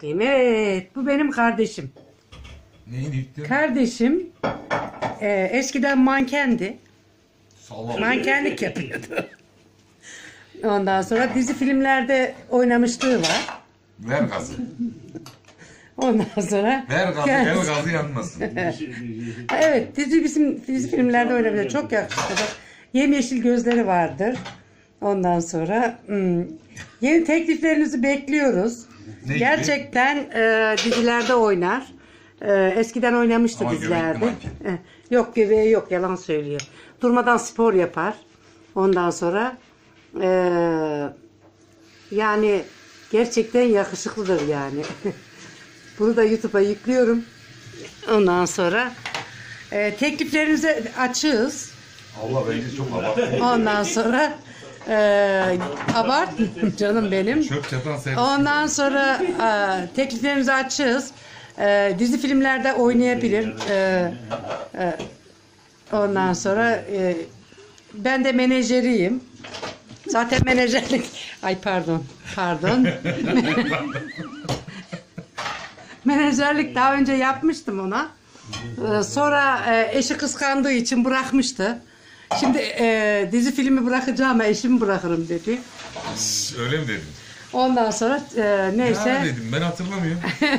bakayım. Evet, bu benim kardeşim. Neyin yıktın? Kardeşim eskiden mankendi. Sallama. Mankenlik yapıyordu. Ondan sonra dizi filmlerde oynamışlığı var. Ver gazı. Ondan sonra Ver gazı, el gazı yanmasın. evet, dizi filmlerde oynamıştı. Çok yakışıklı. Bak, yemyeşil gözleri vardır. Ondan sonra yeni tekliflerinizi bekliyoruz. Ne Gerçekten dizilerde oynar. Eskiden oynamıştı Ama dizilerde. göbekli Yok, göbeği yok, yalan söylüyor. Durmadan spor yapar. Ondan sonra yani gerçekten yakışıklıdır yani. Bunu da YouTube'a yüklüyorum. Ondan sonra tekliflerinize açığız. Allah bence çok abarttı. Ondan sonra abart canım benim. Çöp çatan servis. Ondan sonra tekliflerimizi açığız. Dizi filmlerde oynayabilir. Ondan sonra ben de menajeriyim. Zaten menajerlik... Ay pardon. Menajerlik daha önce yapmıştım ona. Sonra eşi kıskandığı için bırakmıştı. Şimdi dizi filmi bırakacağım, eşimi bırakırım dedi. Öyle mi dedin? Ondan sonra neyse. Ya dedim, ben hatırlamıyorum.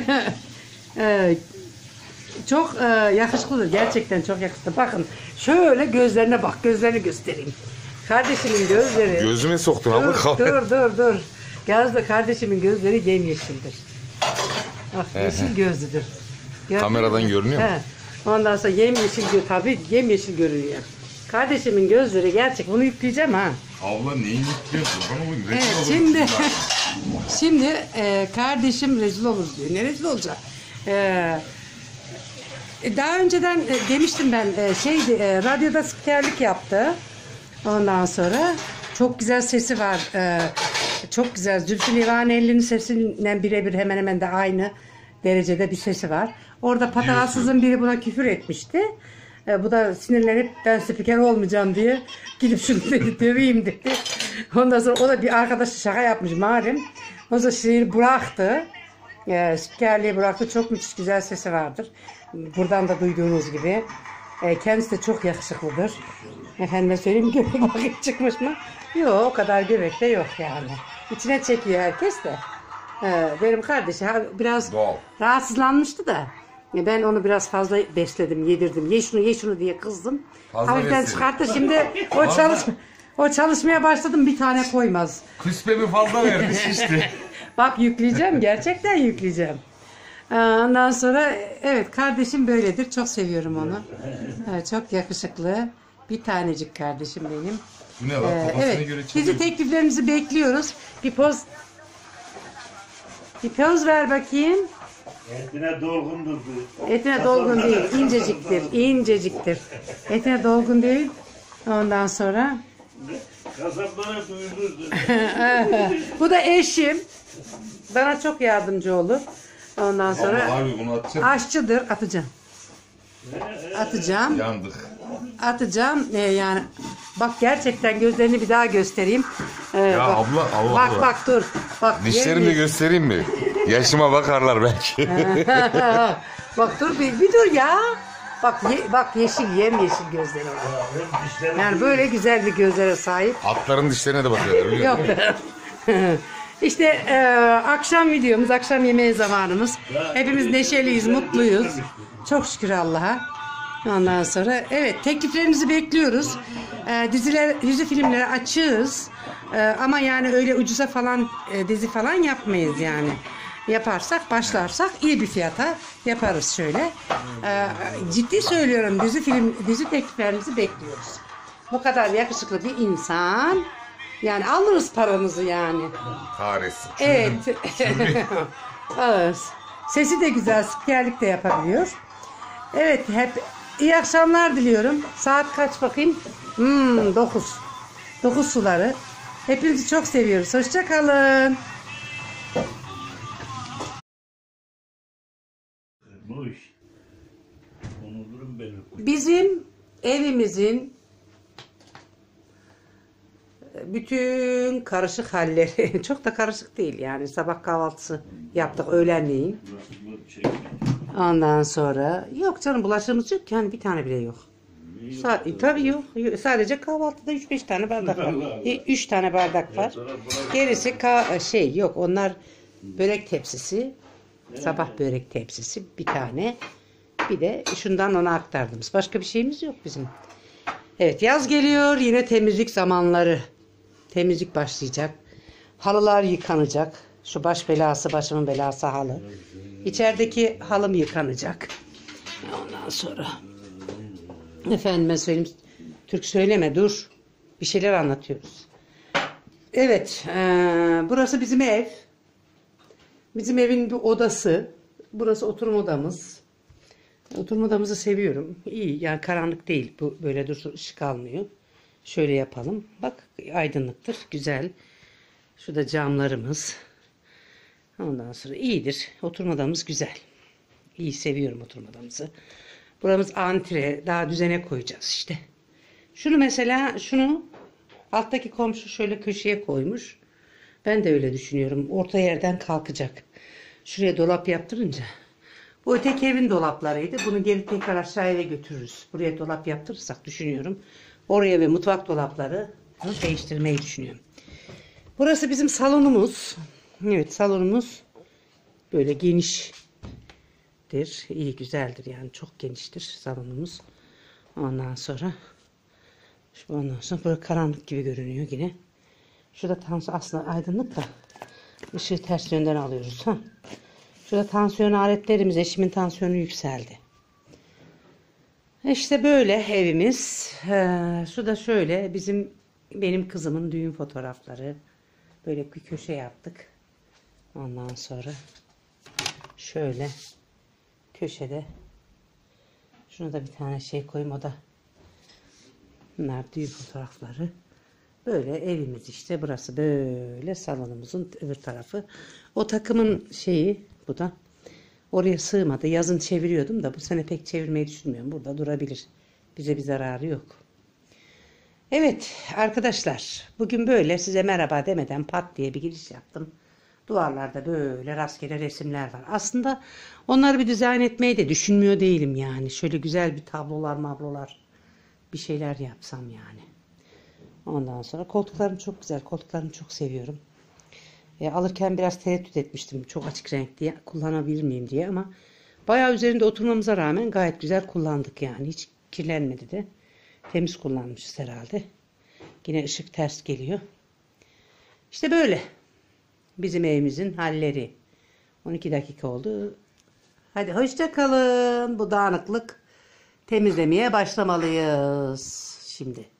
Çok yakışıklıdır. Gerçekten çok yakışıklı. Bakın şöyle gözlerine bak. Gözlerini göstereyim. Kardeşimin gözleri. Gözüme soktun ama. Dur. Gözde kardeşimin gözleri yemyeşildir. Bak yeşil gözlüdür. Kameradan görünüyor mu? Ondan sonra tabii yemyeşil görünüyor. Kardeşimin gözleri gerçek. Bunu yükleyeceğim ha. Abla neyi yüklüyorsun? Evet, şimdi kardeşim rezil olur diyor. Ne rezil olacak? Daha önceden demiştim ben radyoda spikerlik yaptı. Ondan sonra çok güzel sesi var. Çok güzel. Zülfü Livaneli'nin sesinden birebir hemen hemen de aynı derecede bir sesi var. Orada patavatsızın biri buna küfür etmişti. Bu da sinirlenip ben spiker olmayacağım diye gidip şunu dedi, döveyim dedi. Ondan sonra o da bir arkadaşı şaka yapmış malum. O da şiiri bıraktı. Spikerliği bıraktı. Çok müthiş güzel sesi vardır. Buradan da duyduğunuz gibi. Kendisi de çok yakışıklıdır. Efendime söyleyeyim, göbek bakıp çıkmış mı? Yok, o kadar göbek de yok yani. İçine çekiyor herkes de. Benim kardeşim biraz Doğal. rahatsızlanmıştı da. Ben onu biraz fazla besledim, yedirdim. Ye şunu diye kızdım. Hafiften çıkarttı. Şimdi o çalışmaya başladım, bir tane koymaz. Küspemi fazla verdi şişti. Bak yükleyeceğim, gerçekten yükleyeceğim. Ondan sonra evet, kardeşim böyledir. Çok seviyorum onu. Çok yakışıklı. Bir tanecik kardeşim benim. Bu ne lan? Kafasına göre çalıyor. Dizi tekliflerimizi bekliyoruz. Bir poz ver bakayım. Etine dolgundur bu. Etine dolgun değil, inceciktir. Etine dolgun değil. Ondan sonra Kasaplara duyulurdu. bu da eşim. Bana çok yardımcı olur. Ondan sonra Ama abi bunu atacağım. aşçıdır. Atacağım. Yandık. Atacağım. Yani bak, gerçekten gözlerini bir daha göstereyim. Ya Bak. abla Allah Bak Allah. bak dur. Bak Dişlerimi de göstereyim mi? Yaşıma bakarlar belki. Bak dur bir dur ya. Bak yemyeşil gözleri var. Yani böyle güzel bir gözlere sahip. Atların dişlerine de bakıyorlar biliyor musun? Yok. İşte akşam videomuz, akşam yemeği zamanımız. Hepimiz neşeliyiz, mutluyuz. Çok şükür Allah'a. Ondan sonra evet, tekliflerinizi bekliyoruz. Dizi filmlere açığız. Ama yani öyle ucuza falan dizi falan yapmayız yani. Başlarsak iyi bir fiyata yaparız şöyle. Ciddi söylüyorum, dizi tekliflerinizi bekliyoruz. Bu kadar yakışıklı bir insan. Yani alırız paranızı yani. Kahretsin. Evet. Alırız. Sesi de güzel, spikerlik de yapabiliyor. Evet, hep iyi akşamlar diliyorum. Saat kaç bakayım? 9. 9 suları. Hepinizi çok seviyoruz. Hoşça kalın. Bu iş. Unuturum benim. Bizim evimizin bütün karışık halleri. Çok da karışık değil yani. Sabah kahvaltısı yaptık öğlenleyin. Bulaşıkları çekme. Ondan sonra yok canım bulaşığımız yok yani bir tane bile yok. Tabii yok. Sadece kahvaltıda 3-5 tane bardak var. Allah Allah. 3 tane bardak var. Gerisi şey yok. Onlar börek tepsisi. Sabah börek tepsisi bir tane. Bir de şundan ona aktardığımız. Başka bir şeyimiz yok bizim. Evet yaz geliyor. Yine temizlik zamanları. Temizlik başlayacak. Halılar yıkanacak. Şu baş belası başımın belası halı. İçerideki halım yıkanacak. Ondan sonra efendime söyleyeyim. Türk söyleme dur. Bir şeyler anlatıyoruz. Evet. Burası bizim ev. Bizim evin bir odası. Burası oturma odamız. Oturma odamızı seviyorum. İyi yani karanlık değil. Bu böyle dursun ışık almıyor. Şöyle yapalım. Bak aydınlıktır. Güzel. Şurada camlarımız. Ondan sonra iyidir. Oturma odamız güzel. İyi seviyorum oturma odamızı. Buramız antre. Daha düzene koyacağız işte. Şunu mesela alttaki komşu şöyle köşeye koymuş. Ben de öyle düşünüyorum. Orta yerden kalkacak. Şuraya dolap yaptırınca. Bu öteki evin dolaplarıydı. Bunu geri tekrar aşağıya götürürüz. Buraya dolap yaptırırsak düşünüyorum. Oraya ve mutfak dolapları değiştirmeyi düşünüyorum. Burası bizim salonumuz. Evet salonumuz böyle geniştir. İyi güzeldir yani çok geniştir salonumuz. Ondan sonra burası karanlık gibi görünüyor yine. Şurada tansiyon aslında aydınlık da ışığı ters yönden alıyoruz. Ha. Şurada tansiyon aletlerimiz eşimin tansiyonu yükseldi. İşte böyle evimiz. Şurada şöyle benim kızımın düğün fotoğrafları. Böyle bir köşe yaptık. Ondan sonra şöyle köşede şuna da bir tane şey koyayım o da bunlar düğün fotoğrafları. Böyle evimiz işte burası böyle salonumuzun öbür tarafı. O takımın şeyi bu da oraya sığmadı. Yazın çeviriyordum da bu sene pek çevirmeyi düşünmüyorum. Burada durabilir. Bize bir zararı yok. Evet arkadaşlar bugün böyle size merhaba demeden pat diye bir giriş yaptım. Duvarlarda böyle rastgele resimler var. Aslında onları bir dizayn etmeyi de düşünmüyor değilim yani. Şöyle güzel bir tablolar bir şeyler yapsam yani. Ondan sonra koltuklarım çok güzel. Koltuklarımı çok seviyorum. Alırken biraz tereddüt etmiştim. Çok açık renk diye kullanabilir miyim diye ama bayağı üzerinde oturmamıza rağmen gayet güzel kullandık yani. Hiç kirlenmedi de. Temiz kullanmışız herhalde. Yine ışık ters geliyor. İşte böyle. Bizim evimizin halleri. 12 dakika oldu. Hadi hoşça kalın. Bu dağınıklık temizlemeye başlamalıyız şimdi.